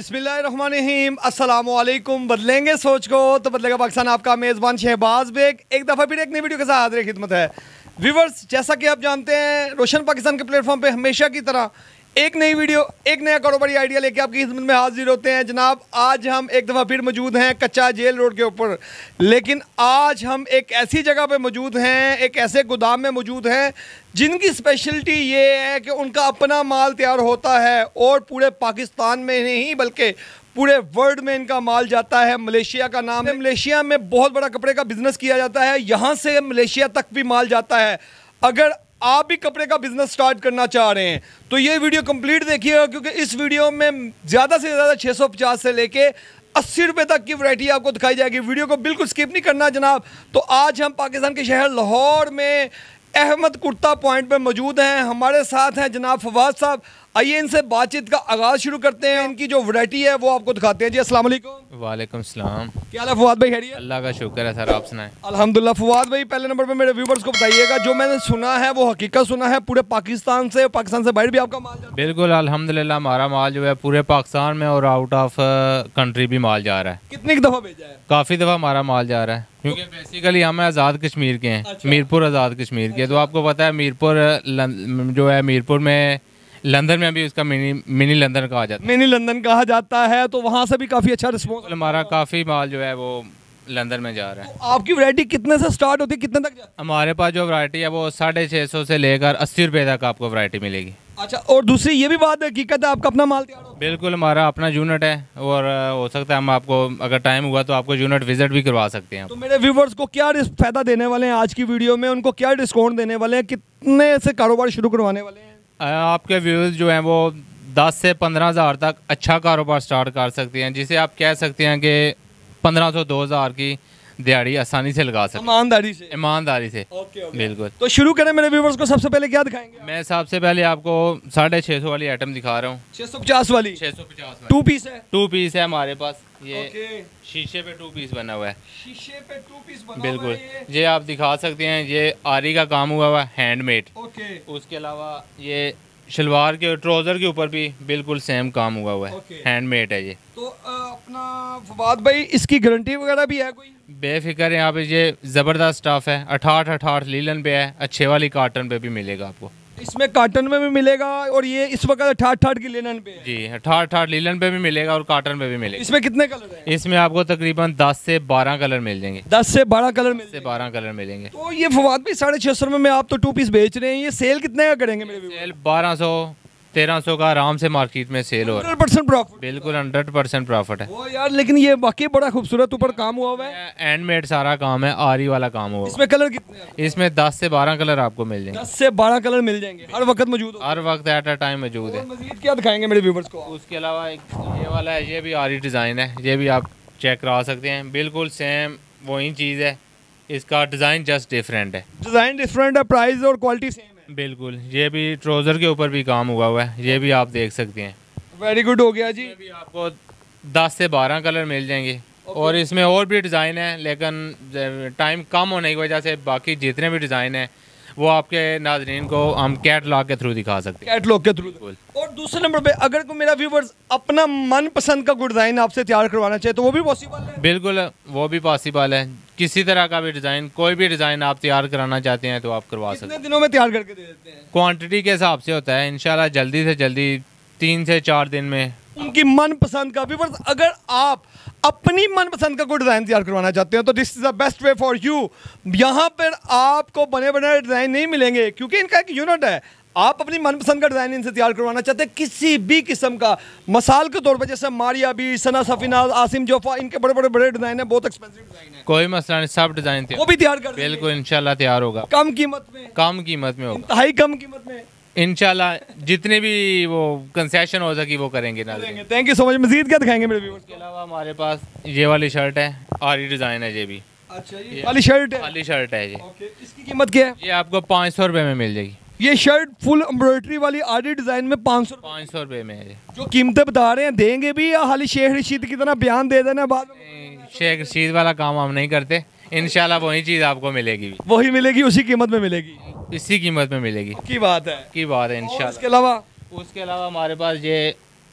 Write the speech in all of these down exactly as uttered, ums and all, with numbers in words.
बिस्मिल्लाहिर्रहमानिर्रहीम, अस्सलाम वालेकुम। बदलेंगे सोच को तो बदलेगा पाकिस्तान। आपका मेज़बान शहबाज बेग एक दफ़ा फिर एक नई वीडियो के साथ हाजिर खिदमत है। व्यूवर्स, जैसा कि आप जानते हैं, रोशन पाकिस्तान के प्लेटफॉर्म पे हमेशा की तरह एक नई वीडियो, एक नया कारोबारी आइडिया लेके आपकी खिदमत में हाजिर होते हैं। जनाब, आज हम एक दफ़ा फिर मौजूद हैं कच्चा जेल रोड के ऊपर, लेकिन आज हम एक ऐसी जगह पे मौजूद हैं, एक ऐसे गोदाम में मौजूद हैं जिनकी स्पेशलिटी ये है कि उनका अपना माल तैयार होता है और पूरे पाकिस्तान में नहीं बल्कि पूरे वर्ल्ड में इनका माल जाता है। मलेशिया का नाम है। मलेशिया में बहुत बड़ा कपड़े का बिजनेस किया जाता है, यहाँ से मलेशिया तक भी माल जाता है। अगर आप भी कपड़े का बिजनेस स्टार्ट करना चाह रहे हैं तो ये वीडियो कंप्लीट देखिएगा, क्योंकि इस वीडियो में ज़्यादा से ज़्यादा छः सौ पचास से लेके अस्सी रुपये तक की वैरायटी आपको दिखाई जाएगी। वीडियो को बिल्कुल स्किप नहीं करना जनाब। तो आज हम पाकिस्तान के शहर लाहौर में अहमद कुर्ता पॉइंट पे मौजूद हैं। हमारे साथ हैं जनाब फवाद साहब। आइए इनसे बातचीत का आगाज़ शुरू करते हैं। इनकी जो वैरायटी है वो आपको दिखाते हैं। जी अस्सलाम वालेकुम। वालेकुम सलाम। क्या हाल है फवाद भाई? खैरियत? अल्लाह का शुक्र है सर, आप सुनाएं। अल्हम्दुलिल्लाह। फवाद भाई, पहले नंबर पे मेरे व्यूवर्स को बताइएगा, जो मैंने सुना है वो हकीकत सुना है, पूरे पाकिस्तान से, पाकिस्तान से बाहर भी आपका माल जाता है? बिल्कुल अल्हम्दुलिल्लाह, हमारा माल जो है पूरे पाकिस्तान में और आउट ऑफ कंट्री भी माल जा रहा है। कितनी दफ़ा भेजा है? काफ़ी दफ़ा हमारा माल जा रहा है, क्योंकि बेसिकली हम आज़ाद कश्मीर के हैं। अच्छा। मीरपुर आज़ाद कश्मीर के। तो आपको पता है मीरपुर जो है, मीरपुर में लंदन में भी उसका मिनी मिनी लंदन कहा जाता है। मिनी लंदन कहा जाता है, तो वहाँ से भी काफ़ी अच्छा रिस्पॉन्स। हमारा काफ़ी माल जो है वो लंदन में जा रहा है। तो आपकी वैरायटी कितने से स्टार्ट होती है, कितने तक जाती है? हमारे पास जो वैरायटी है वो साढ़े छः सौ से लेकर अस्सी रुपये तक आपको वैरायटी मिलेगी। अच्छा, और दूसरी ये भी बात हकीकत है, आपका अपना माल तैयार होता है? बिल्कुल, हमारा अपना यूनिट है और हो सकता है हम आपको अगर टाइम हुआ तो आपको यूनिट विजिट भी करवा सकते हैं। तो मेरे व्यूवर्स को क्या फ़ायदा देने वाले हैं आज की वीडियो में? उनको क्या डिस्काउंट देने वाले हैं? कितने से कारोबार शुरू करवाने वाले हैं? आपके व्यूज़ जो हैं वो दस से पंद्रह हज़ार तक अच्छा कारोबार स्टार्ट कर सकते हैं, जिसे आप कह सकते हैं कि पंद्रह सौ दो हज़ार की दिहाड़ी आसानी से लगा सकते हैं। ईमानदारी से? ईमानदारी से। Okay, okay. बिल्कुल। तो शुरू करें। मेरे व्यूवर्स को सबसे पहले क्या दिखाएंगे? मैं सबसे पहले आपको साढ़े छः सौ वाली आइटम दिखा रहा हूँ। छः सौ पचास वाली? छः सौ पचास टू पीस है? टू पीस है हमारे पास। ये ओके। शीशे पे टू पीस बना हुआ है। शीशे पे टू पीस बना बिल्कुल। हुआ है ये। ये आप दिखा सकते हैं, ये आरी का काम हुआ हुआ है, हैंडमेड। ओके। उसके अलावा ये शलवार के ट्राउज़र के ऊपर भी बिल्कुल सेम काम हुआ हुआ है, okay. हैंडमेड है ये। तो आ, अपना फवाद भाई, इसकी गारंटी वगैरह भी है कोई? बेफिक्र है, यहाँ पे ये ज़बरदस्त स्टाफ है। अठाठ अठाठ लीलन पे है, अच्छे वाली काटन पे भी मिलेगा आपको। इसमें काटन में भी मिलेगा और ये इस वक्त अठाठ अठाठ की लिनन पे है? जी, अठाठ अठाठ लीलन पे भी मिलेगा और काटन पे भी मिलेगा। इसमें कितने कलर हैं? इसमें आपको तकरीबन दस से बारह कलर मिल जाएंगे। दस से बारह कलर मिल से बारह कलर मिलेंगे। तो ये फवाद भाई, साढ़े छः सौ रुपये में आप तो टू पीस बेच रहे हैं, ये सेल कितने का करेंगे मेरे व्यूअर्स? सेल बारह सौ तेरह सौ का आराम से मार्केट में सेल हो रहा है। Hundred percent profit? बिल्कुल हंड्रेड परसेंट प्रॉफिट है। वो यार, लेकिन ये वाकई बड़ा खूबसूरत ऊपर काम हुआ हुआ है। हैंडमेड सारा काम है, आरी वाला काम हुआ। इसमें कलर कितने हैं? इसमें दस से बारह कलर आपको मिल जाएंगे। दस से बारह कलर मिल जाएंगे, हर वक्त मौजूद हो? हर वक्त एट अ टाइम मौजूद है। मजीद क्या दिखाएंगे मेरे व्यूवर्स को? उसके अलावा एक ये वाला है, ये भी आरी डिज़ाइन है, ये भी आप चेक करा सकते हैं। बिल्कुल सेम वही चीज़ है, इसका डिज़ाइन जस्ट डिफरेंट है। डिज़ाइन डिफरेंट है, प्राइस और क्वालिटी सेम है? बिल्कुल। ये भी ट्राउज़र के ऊपर भी काम हुआ हुआ है, ये भी आप देख सकते हैं। वेरी गुड हो गया जी। ये भी आपको दस से बारह कलर मिल जाएंगे। और इसमें और भी डिज़ाइन है, लेकिन टाइम कम होने की वजह से बाकी जितने भी डिज़ाइन हैं वो आपके नाज़रीन को हम कैटलॉग के थ्रू दिखा सकते हैं। कैटलॉग के थ्रू। और दूसरे नंबर पे, अगर कोई मेरा व्यूवर्स अपना मनपसंद का कोई डिज़ाइन आपसे तैयार करवाना चाहे तो वो भी पॉसिबल है? बिल्कुल, वो भी पॉसिबल है। किसी तरह का भी डिज़ाइन, कोई भी डिज़ाइन आप तैयार कराना चाहते हैं तो आप करवा सकते हैं। कितने दिनों में तैयार करके दे देते हैं? क्वांटिटी के हिसाब से होता है, इंशाल्लाह जल्दी से जल्दी तीन से चार दिन में। उनकी मनपसंद का व्यूवर्स, अगर आप अपनी मनपसंद का कोई डिज़ाइन तैयार करवाना चाहते हैं तो this is the best way for you. यहाँ पर आपको बने बने डिज़ाइन नहीं मिलेंगे, क्योंकि इनका एक यूनिट है। आप अपनी मनपसंद का डिज़ाइन इनसे तैयार करवाना चाहते हैं, किसी भी किस्म का, मसाल के तौर पर जैसे मारिया बी, सना सफीना, आसिम जोफा, इनके बड़े बड़े बड़े डिज़ाइन है, बहुत एक्सपेंसिव डिज़ाइन है। कोई मसला नहीं, सब डिज़ाइन वो भी तैयार कर देंगे? बिल्कुल, इंशाल्लाह तैयार होगा। कम कीमत में? कम कीमत में होगा, इंतहाई कम कीमत में इंशाल्लाह। जितने भी वो कंसेशन हो सके वो करेंगे ना। Thank you so much. Majeed क्या दिखाएंगे मेरे व्यूअर्स? इसके अलावा हमारे पास ये वाली शर्ट है, आरी डिज़ाइन है, ये भी। अच्छा, ये वाली शर्ट है? वाली शर्ट है ये। ओके, इसकी कीमत क्या है? ये आपको पाँच सौ रुपये में मिल जाएगी। ये शर्ट फुल एम्ब्रॉयडरी वाली आरी डिज़ाइन में पाँच सौ पाँच सौ रुपये में है ये। जो कीमतें बता रहे हैं, देंगे भी या हाली शेख रशीद की तरह बयान दे देना बाद में? शेख रशीद वाला काम हम नहीं करते, इंशाल्लाह वही चीज़ आपको मिलेगी। वही मिलेगी, उसी कीमत में मिलेगी, इसी कीमत में मिलेगी। की बात है की बात है इंशाल्लाह। इसके अलावा उसके अलावा हमारे पास ये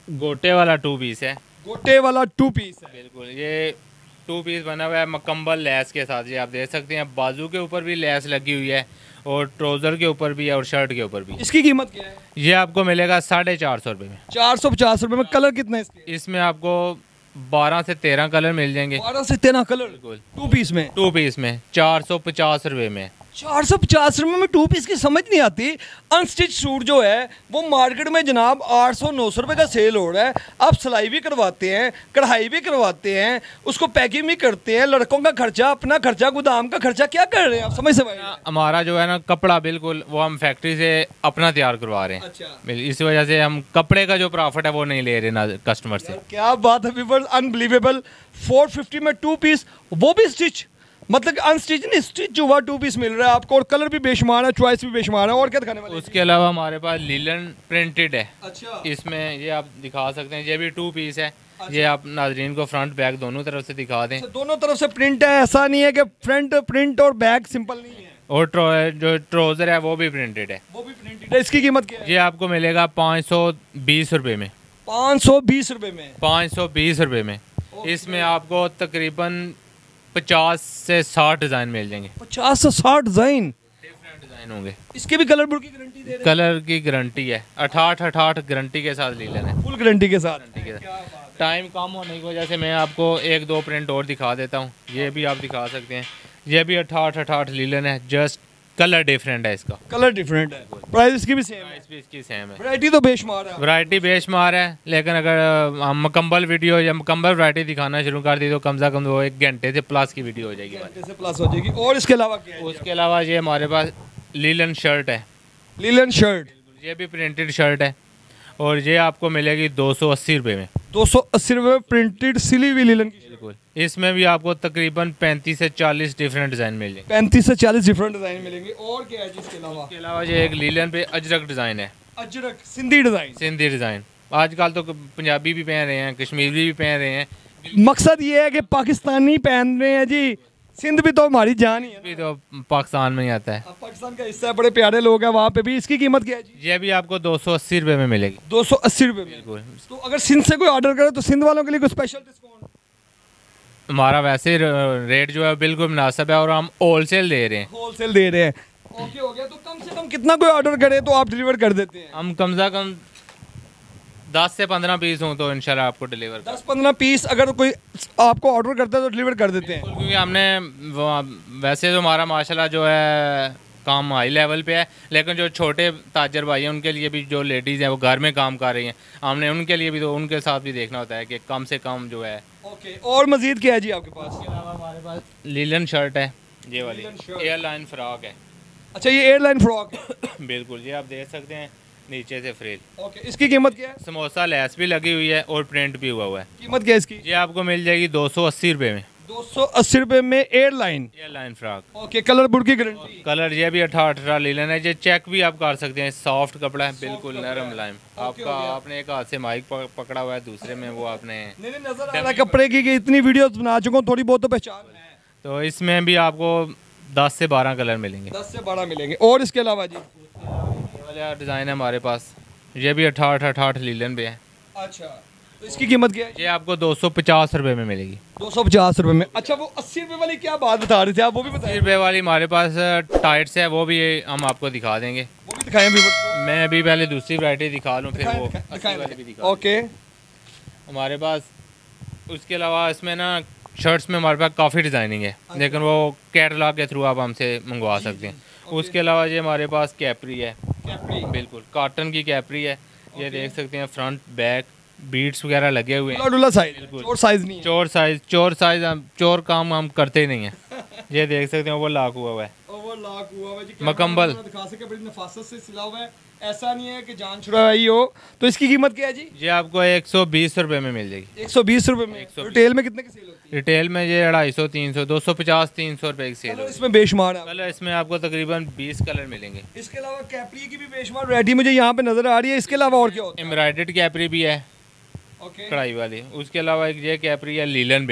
गोटे वाला टू पीस है। गोटे वाला टू पीस है। बिल्कुल, ये टू पीस बना हुआ है मकम्बल लैस के साथ। ये आप देख सकते हैं, बाजू के ऊपर भी लैस लगी हुई है और ट्राउज़र के ऊपर भी है और शर्ट के ऊपर भी। इसकी कीमत क्या है? ये आपको मिलेगा साढ़े चार सौ रुपये में। चार सौ पचास रुपये में। कलर कितने इसके? इसमें आपको बारह से तेरह कलर मिल जाएंगे। बारह से तेरह कलर बिल्कुल, टू पीस में। टू पीस में चार सौ पचास रुपये में। चार सौ पचास रुपये में टू पीस की समझ नहीं आती। अनस्टिच सूट जो है वो मार्केट में जनाब आठ सौ नौ सौ रुपये का सेल हो रहा है। आप सिलाई भी करवाते हैं, कढ़ाई भी करवाते हैं, उसको पैकिंग भी करते हैं, लड़कों का खर्चा, अपना खर्चा, गोदाम का खर्चा, क्या कर रहे हैं आप? समझ से भाई हमारा जो है ना कपड़ा बिल्कुल वो हम फैक्ट्री से अपना तैयार करवा रहे हैं। अच्छा। इस वजह से हम कपड़े का जो प्रॉफिट है वो नहीं ले रहे ना कस्टमर से। क्या बात है व्यूअर्स, अनबिलीवेबल। फोर फिफ्टी में टू पीस, वो भी स्टिच, मतलब अनस्टिच नहीं, स्टिच हुआ टू पीस मिल रहा है आपको और कलर भी बेशुमार है, चॉइस भी बेशुमार है। और क्या दिखाने वाले? उसके अलावा हमारे पास लीलन प्रिंटेड है। अच्छा। इसमें ये आप दिखा सकते हैं, ये भी टू पीस है। ये आप नाजरीन को फ्रंट बैक दोनों तरफ से दिखा दें। अच्छा, दोनों तरफ से प्रिंट है, ऐसा नहीं है कि फ्रंट प्रिंट और बैक सिंपल नहीं है। और ट्रो, जो ट्राउज़र है वो भी प्रिंटेड है। वो भी प्रिंटेड है। इसकी कीमत क्या है? ये आपको मिलेगा पाँच सौ बीस रुपये में। पाँच सौ बीस रुपये में। पाँच सौ बीस रुपये में। इसमें आपको तकरीबन पचास से साठ डिज़ाइन मिल जाएंगे। पचास से साठ डिजाइन डिफरेंट डिज़ाइन होंगे। इसके भी कलर बुक की गारंटी दे रहे हैं? कलर की गारंटी है, अठाठ अठाठ गारंटी के साथ ले लेना है। फुल गारंटी के साथ। ठीक है। टाइम कम होने की वजह से मैं आपको एक दो प्रिंट और दिखा देता हूँ। ये भी आप दिखा सकते हैं, ये भी अठाठ अठाठ लीलन है, जस्ट कलर डिफरेंट है इसका। कलर डिफरेंट है, प्राइस इसकी भी सेम है। प्राइस भी इसकी सेम है। वैरायटी तो बेशुमार है। वैरायटी बेशुमार है, लेकिन अगर हम मुकम्मल वीडियो या मुकम्मल वैरायटी दिखाना शुरू कर दी तो कम से कम वो एक घंटे से प्लस की वीडियो हो जाएगी हमारी। घंटे से प्लस हो जाएगी। और इसके अलावा क्या है? उसके अलावा ये हमारे पास लीलन शर्ट है। लीलन शर्ट, ये भी प्रिंटेड शर्ट है और ये आपको मिलेगी दो सौ अस्सी रुपये में। दो सौ अस्सी रुपये में प्रिंटेड सिली हुई लीलन की। बिल्कुल, इसमें भी आपको तकरीबन पैंतीस से चालीस डिफरेंट डिज़ाइन मिल जाएंगे। पैंतीस से चालीस डिफरेंट डिजाइन मिलेंगे। और क्या है जिसके अलावा? इसके अलावा ये एक लीलन पे अजरक डिज़ाइन है। अजरक सिंधी डिजाइन। सिंधी डिज़ाइन आजकल तो पंजाबी भी पहन रहे हैं, कश्मीरी भी पहन रहे हैं। मकसद ये है कि पाकिस्तानी पहन रहे हैं जी, सिंध भी तो हमारी जान ही है। भी तो पाकिस्तान में ही आता है। अब पाकिस्तान का हिस्सा है, बड़े प्यारे लोग हैं वहाँ पे भी। इसकी कीमत क्या है जी? ये भी आपको दो सौ अस्सी रुपये में मिलेगी। दो सौ अस्सी रुपये में। बिल्कुल। तो अगर सिंध से कोई ऑर्डर करे तो सिंध वालों के लिए कोई स्पेशल डिस्काउंट? हमारा वैसे रेट जो है बिल्कुल मुनासिब है और हम होलसेल दे रहे हैं। होलसेल दे रहे हैं। ओके हो गया। तो कम से कम कितना कोई ऑर्डर करे तो आप डिलीवर कर देते हैं? हम कम से कम दस से पंद्रह पीस हों तो इंशाल्लाह आपको डिलीवर कर। दस पंद्रह पीस अगर कोई आपको ऑर्डर करता है तो डिलीवर कर देते हैं? क्योंकि हमने वो- वैसे तो हमारा माशाल्लाह जो है काम हाई लेवल पे है, लेकिन जो छोटे ताजर भाई हैं उनके लिए भी, जो लेडीज़ हैं वो घर में काम कर रही हैं, हमने उनके लिए भी तो उनके साथ भी देखना होता है कि कम से कम जो है। ओके। और मजीद क्या है जी आपके पास? इसके अलावा हमारे पास लीलन शर्ट है, ये वाली लीलन शर्ट। एयरलाइन फ्रॉक है। अच्छा, ये एयरलाइन फ्रॉक है। बिल्कुल, ये आप देख सकते हैं नीचे से फ्रिल। ओके। इसकी कीमत क्या है? समोसा लैस भी लगी हुई है और प्रिंट भी हुआ हुआ है। कीमत क्या है इसकी? ये आपको मिल जाएगी दो सौ अस्सी रुपये में। दो सौ अस्सी रुपये में A line. A line frock. Okay. Colour book की गारंटी? कलर ये भी अठारह अठारह लीलन है। ये चेक भी आप कर सकते हैं, सॉफ्ट कपड़ा है, बिल्कुल नरम मुलायम। आपका आपने एक हाथ से माइक प- पकड़ा हुआ है, दूसरे में वो आपने। नहीं नहीं, नजर आ रहा है कपड़े की कि इतनी वीडियोस बना चुका हूँ, थोड़ी बहुत तो पहचान है। तो इसमें भी आपको दस से बारह कलर मिलेंगे। दस से बारह मिलेंगे। और इसके अलावा जी? ये वाला डिज़ाइन है हमारे पास, ये भी अठारह अठारह लीलन पे है। अच्छा। तो इसकी कीमत क्या है? ये आपको दो सौ पचास रुपये में मिलेगी। दो सौ पचास रुपये में। अच्छा, वो अस्सी रुपये वाली क्या बात बता रहे थे आप, वो भी अस्सी बताइए। रुपये वाली हमारे पास टाइट्स है, वो भी हम आपको दिखा देंगे। वो भी दिखाएं भी। मैं अभी पहले दूसरी वैरायटी दिखा लूँ, फिर वो दिखाएं, अस्सी वाली भी दिखाएं। दिखा। ओके। हमारे पास उसके अलावा इसमें ना शर्ट्स में हमारे पास काफ़ी डिज़ाइनिंग है, लेकिन वो कैटलॉग के थ्रू आप हमसे मंगवा सकते हैं। उसके अलावा ये हमारे पास कैपरी है, बिल्कुल कॉटन की कैपरी है। ये देख सकते हैं, फ्रंट बैक बीट्स वगैरह लगे हुए हैं। डुला साइज, चोर साइज नहीं है। चोर साइज चोर साइज हम चोर काम हम करते ही नहीं हैं। ये देख सकते हैं, वो लाक हुआ हुआ है, ओवर लॉक हुआ हुआ है जी। मकम्बल। दिखा सके, बड़ी नफासत से सिला हुआ है, ऐसा नहीं है कि जान छुड़ाई हो। तो इसकी कीमत क्या है जी? ये आपको एक सौ बीस रुपये में मिल जाएगी। एक सौ बीस रुपये में। रिटेल में कितने की सेल होती है? रिटेल में ये अढ़ाई सौ तीन सौ दो सौ पचास तीन सौ रुपये की सेल कलर होगी। इसमें बेशुमार है। कलर इसमें आपको तकरीबन बीस कलर मिलेंगे। इसके अलावा कैपरी की भी बेशुमार वैरायटी मुझे यहाँ पे नजर आ रही है। इसके अलावा और क्या होता है? एम्ब्रॉयडर्ड कैपरी भी है, ओके। कढ़ाई वाली। उसके अलावा एक ये कैपरी है लीलन पे,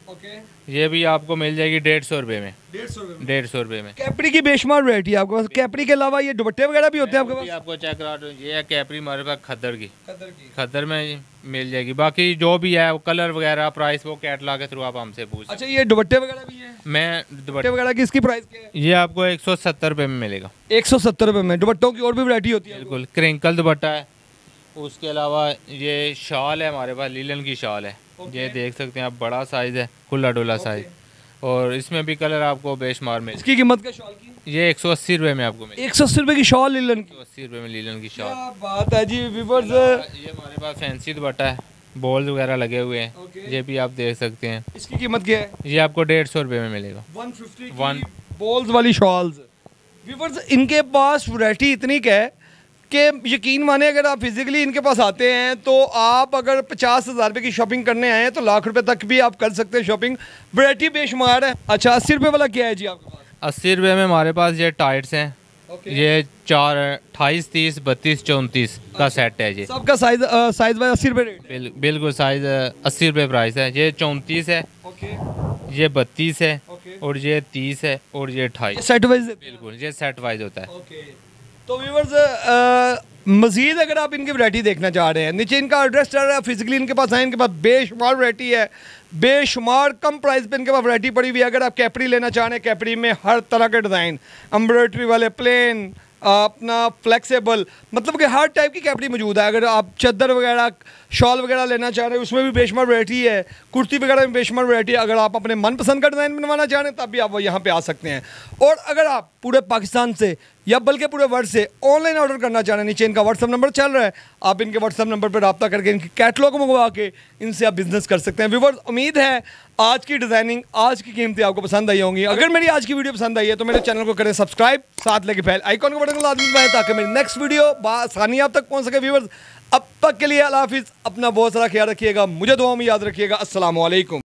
ओके, ये भी आपको मिल जाएगी डेढ़ सौ रुपये में। डेढ़ सौ रुपये डेढ़ सौ रुपये में कैपरी की बेशुमार वैरायटी है आपके पास। कैपरी के अलावा ये दुपट्टे वगैरह भी होते हैं आपके ये पास? आपको चेक करा दो, ये है कैपरी हमारे पास खद्दर की, खद्दर की। खद्दर में मिल जाएगी। बाकी जो भी है वो कलर वगैरह प्राइस वो कैटलॉग के थ्रू आप हमसे पूछ। अच्छा, ये दुपट्टे वगैरह भी हैं? मैं दुपट्टे दुपट्टे वगैरह की इसकी प्राइस क्या है? ये आपको एक सौ सत्तर रुपये में मिलेगा। एक सौ सत्तर रुपये में। दुपट्टों की और भी वैरायटी होती है? बिल्कुल, क्रिंकल दुपट्टा है। उसके अलावा ये शाल है हमारे पास, लीलन की शाल है। ये देख सकते हैं आप, बड़ा साइज़ है, खुला डुला साइज़, और इसमें भी कलर आपको बेशुमार में। इसकी कीमत क्या शॉल की? ये एक सौ अस्सी रुपये में आपको मिलेगा। एक सौ अस्सी रुपये की शॉल लीलन की? अस्सी रुपये में लीलन की शाल। क्या बात है जी व्यूअर्स। ये हमारे पास फैंसी दुपट्टा है, बॉल्स वगैरह लगे हुए हैं। Okay. ये भी आप देख सकते हैं। इसकी कीमत क्या है? ये आपको डेढ़ सौ रुपये में मिलेगा। वन फिफ्टी One- बॉल्स वाली शॉल्स। व्यूअर्स, इनके पास वैरायटी इतनी क्या है कि यकीन माने अगर आप फिजिकली इनके पास आते हैं तो आप अगर पचास हज़ार रुपये की शॉपिंग करने आए हैं तो लाख रुपए तक भी आप कर सकते हैं शॉपिंग। वैरायटी बेशुमार है। अच्छा, अस्सी रुपये वाला क्या है जी आपके पास? अस्सी रुपये में हमारे पास ये टाइट्स हैं। ये चार अट्ठाईस तीस बत्तीस चौंतीस का सेट है। ये सबका साइज साइज वाइज अस्सी रुपये रेट? बिल, बिल्कुल साइज़ अस्सी रुपये प्राइस है। ये चौंतीस है, ओके, ये बत्तीस है, ओके। और ये तीस है, और ये अट्ठाईस। Set wise? बिल्कुल, ये सेट वाइज होता है। ओके। तो व्यूअर्स, मज़ीद अगर आप इनकी वैरायटी देखना चाह रहे हैं, नीचे इनका एड्रेस चल रहा है, फिजिकली इनके पास आए, इनके पास बेशुमार वैरायटी है, बेशुमार कम प्राइस पे इनके पास वैरायटी पड़ी हुई है। अगर आप कैपरी लेना चाह रहे हैं, कैपरी में हर तरह के डिज़ाइन, एम्ब्रॉयडरी वाले, प्लेन, अपना फ्लेक्सिबल, मतलब कि हर टाइप की कैपरी मौजूद है। अगर आप चादर वगैरह, शॉल वगैरह लेना चाह रहे हैं, उसमें भी बेशुमार वैरायटी है। कुर्ती वगैरह में बेशुमार वैरायटी है। अगर आप अपने मनपसंद का डिज़ाइन बनवाना चाह रहे हैं तब भी आप वो यहाँ पे आ सकते हैं। और अगर आप पूरे पाकिस्तान से या बल्कि पूरे वर्ल्ड से ऑनलाइन ऑर्डर करना चाह रहे हैं, नीचे इनका व्हाट्सअप नंबर चल रहा है, आप इनके व्हाट्सअप नंबर पर रब्ता करके इनकी कैटलॉग मंगवा के इनसे आप बिजनेस कर सकते हैं। व्यूअर्स, उम्मीद है आज की डिज़ाइनिंग, आज की कीमतें आपको पसंद आई होंगी। अगर मेरी आज की वीडियो पसंद आई है तो मेरे चैनल को करें सब्सक्राइब, साथ लेके बेल आइकॉन के बटन को लाजमी दबाएं ताकि मेरी नेक्स्ट वीडियो आसानी आप तक पहुंच सके। व्यूअर्स, अब तक के लिए अल्लाह हाफिज़, अपना बहुत सारा ख्याल रखिएगा, मुझे दुआओं में याद रखिएगा। अस्सलाम वालेकुम।